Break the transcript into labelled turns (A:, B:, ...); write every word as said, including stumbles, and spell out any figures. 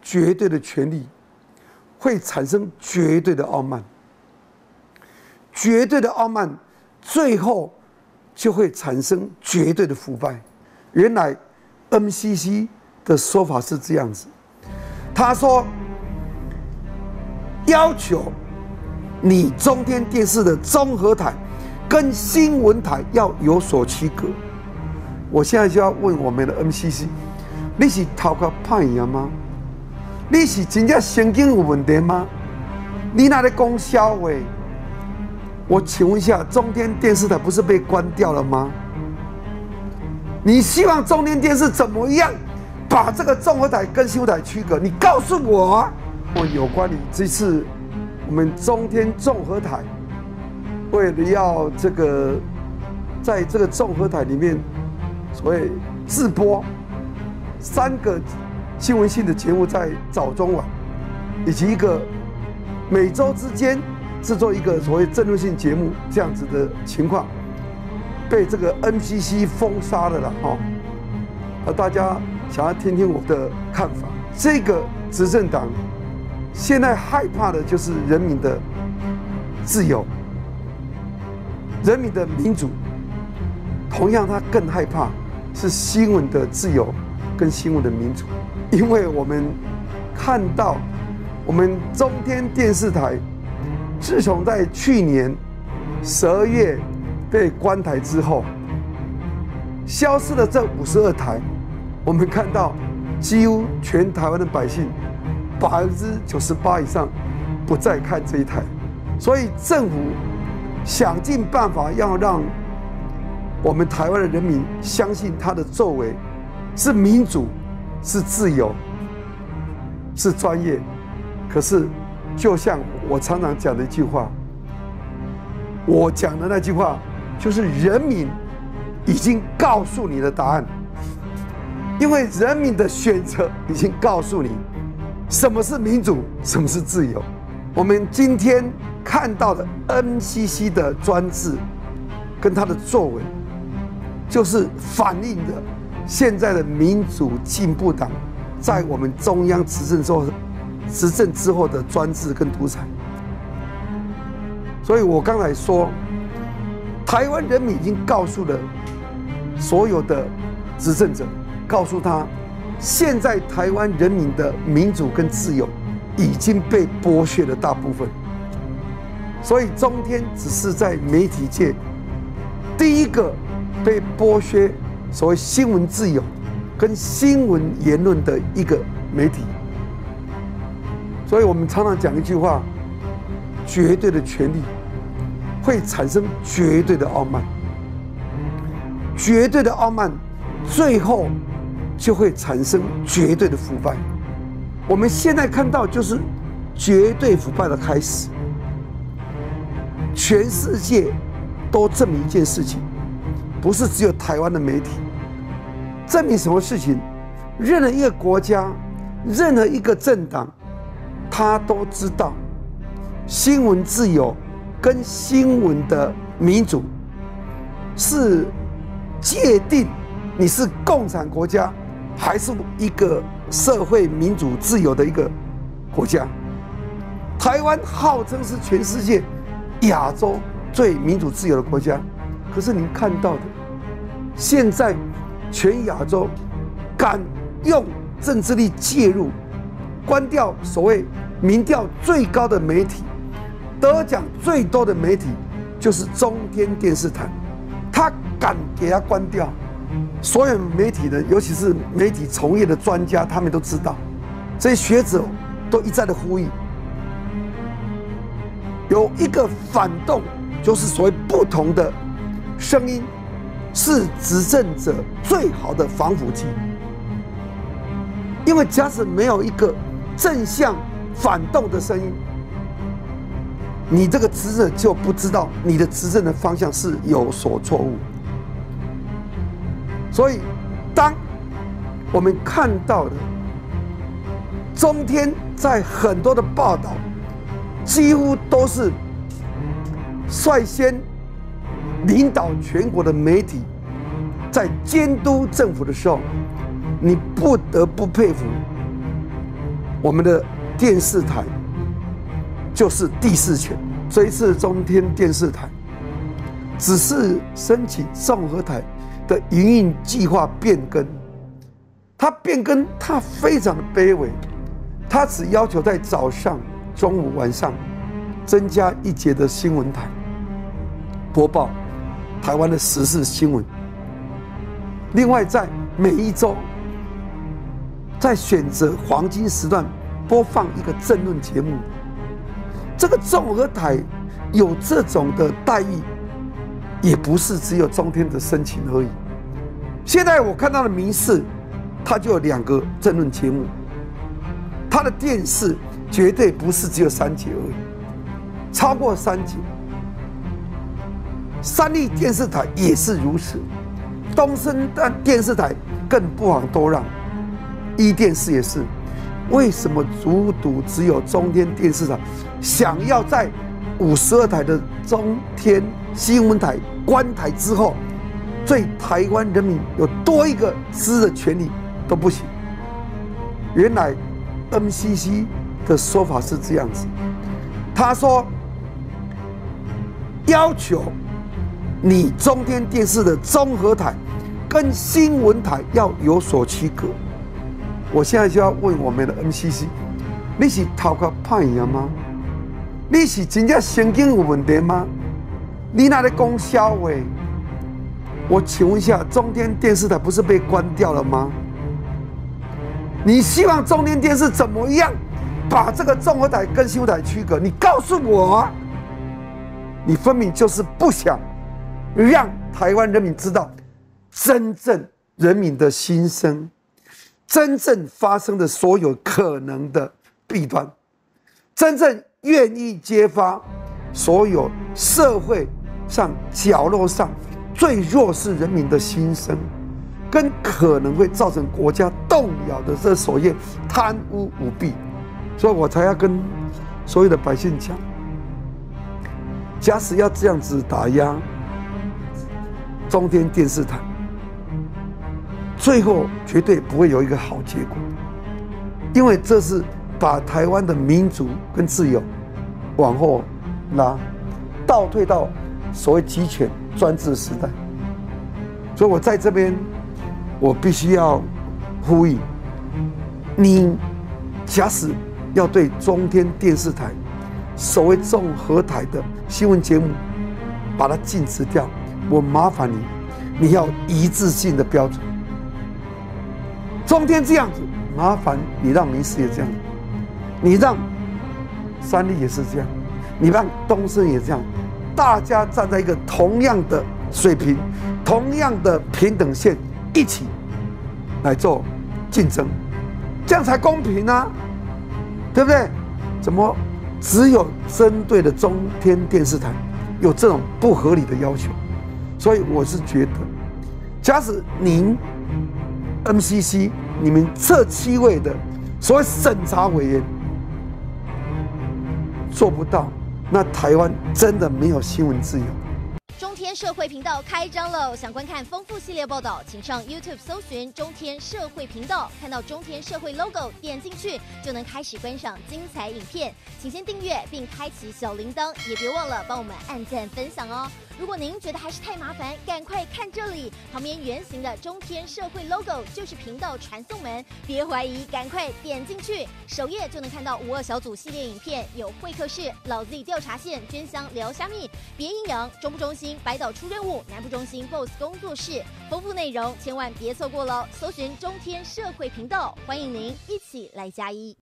A: 绝对的权力，会产生绝对的傲慢，绝对的傲慢，最后就会产生绝对的腐败。原来 M C C 的说法是这样子，他说要求你中天电视的综合台跟新闻台要有所区隔。我现在就要问我们的 M C C， 你是头壳歹呀吗？你是真正神经有问题吗？你哪在讲笑话？我请问一下，中天电视台不是被关掉了吗？你希望中天电视怎么样把这个综合台跟新闻台区隔？你告诉我啊！我有关于这次我们中天综合台为了要这个在这个综合台里面所谓自播三个新闻性的节目，在早中晚，以及一个每周之间制作一个所谓政论性节目这样子的情况，被这个 M C C 封杀了啦，哈！而大家想要听听我的看法，这个执政党现在害怕的就是人民的自由、人民的民主，同样他更害怕是新闻的自由跟新闻的民主，因为我们看到我们中天电视台自从在去年十二月被关台之后，消失了这五十二台，我们看到几乎全台湾的百姓百分之九十八以上不再看这一台，所以政府想尽办法要让我们台湾的人民相信他的作为是民主、是自由、是专业。可是，就像我常常讲的一句话，我讲的那句话就是人民已经告诉你的答案，因为人民的选择已经告诉你什么是民主，什么是自由。我们今天看到的 M C C 的专制跟他的作为，就是反映了现在的民主进步党在我们中央执政之后执政之后的专制跟独裁。所以我刚才说，台湾人民已经告诉了所有的执政者，告诉他，现在台湾人民的民主跟自由已经被剥削了大部分。所以中天只是在媒体界第一个被剥削所谓新闻自由跟新闻言论的一个媒体。所以我们常常讲一句话，绝对的权力会产生绝对的傲慢，绝对的傲慢最后就会产生绝对的腐败。我们现在看到就是绝对腐败的开始。全世界都证明一件事情，不是只有台湾的媒体。证明什么事情？任何一个国家，任何一个政党，他都知道新闻自由跟新闻的民主是界定你是共产国家还是一个社会民主自由的一个国家。台湾号称是全世界亚洲最民主自由的国家，可是您看到的，现在全亚洲敢用政治力介入，关掉所谓民调最高的媒体，得奖最多的媒体就是中天电视台，他敢给他关掉。所有媒体人，尤其是媒体从业的专家，他们都知道，这些学者都一再的呼吁，有一个反动，就是所谓不同的声音，是执政者最好的防腐剂。因为假使没有一个正向反动的声音，你这个执政就不知道你的执政的方向是有所错误。所以，当我们看到的中天在很多的报道，几乎都是率先领导全国的媒体在监督政府的时候，你不得不佩服我们的电视台就是第四权。这一次中天电视台只是申请综合台的营运计划变更，它变更它非常的卑微，它只要求在早上、中午、晚上增加一节的新闻台播报台湾的时事新闻，另外在每一周在选择黄金时段播放一个政论节目。这个综合台有这种的待遇，也不是只有中天的申请而已。现在我看到的民视，它就有两个政论节目，它的电视绝对不是只有三节而已，超过三节。三立电视台也是如此，东森电视台更不遑多让，一电视也是。为什么足足只有中天电视台想要在五十二台的中天新闻台关台之后，对台湾人民有多一个知的权利都不行？原来 M C C 的说法是这样子，他说要求你中天电视的综合台跟新闻台要有所区隔。我现在就要问我们的 M C C， 你是头壳歹呀吗？你是真正神经有问题吗？你哪里讲笑话？我请问一下，中天电视台不是被关掉了吗？你希望中天电视怎么样把这个综合台跟新闻台区隔？你告诉我啊！你分明就是不想让台湾人民知道真正人民的心声。真正发生的所有可能的弊端，真正愿意揭发所有社会上角落上最弱势人民的心声，跟可能会造成国家动摇的这所谓贪污舞弊，所以我才要跟所有的百姓讲，假使要这样子打压中天电视台，最后绝对不会有一个好结果，因为这是把台湾的民主跟自由往后拉，倒退到所谓集权专制时代。所以我在这边，我必须要呼吁你，假使要对中天电视台所谓综合台的新闻节目把它禁止掉，我麻烦你，你要一致性的标准。中天这样子，麻烦你让民视也这样，你让三立也是这样，你让东森也这样，大家站在一个同样的水平、同样的平等线，一起来做竞争，这样才公平啊，对不对？怎么只有针对的中天电视台有这种不合理的要求？所以我是觉得，假使您 M C C 你们这七位的所谓审查委员做不到，那台湾真的没有新闻自由。
B: 中天社会频道开张喽！想观看丰富系列报道，请上 YouTube 搜寻中天社会频道，看到中天社会 logo， 点进去就能开始观赏精彩影片。请先订阅并开启小铃铛，也别忘了帮我们按赞分享哦。如果您觉得还是太麻烦，赶快看这里，旁边圆形的中天社会 logo 就是频道传送门，别怀疑，赶快点进去，首页就能看到五二小组系列影片，有会客室、老 Z 调查线、捐香聊虾米、别阴阳、中部中心、百岛出任务、南部中心 Boss 工作室，丰富内容千万别错过了。搜寻中天社会频道，欢迎您一起来加一。